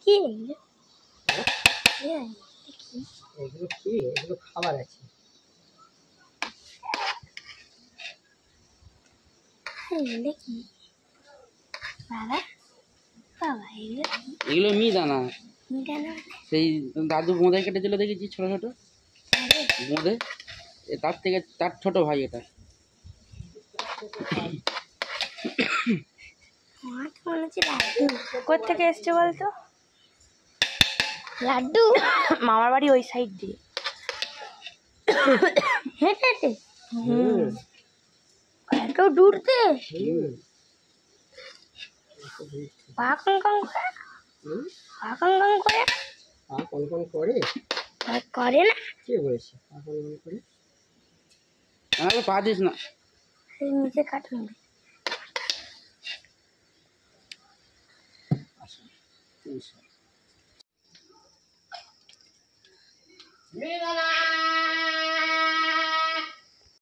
কি এগুলো কি? এগুলো খাবার আছে। কি বাবা বাবা এগুলো মিহিদানা। সেই দাদু বোঁদে কেটেছিল দেখেছি, ছোট ছোট বোঁদে। তার থেকে তার ছোট ভাই এটা। কোথেকে এসছে বলতো? লাড্ডু মামার বাড়ি ওই সাইড দিয়ে হেঁটে হেঁটে এত দূরতে পা কন করে পা কন করে পা কন করে করে না। কে বলেছে পা কন করে? আমাকে পা দিস না, নিচে কাটুন। মিহিদানা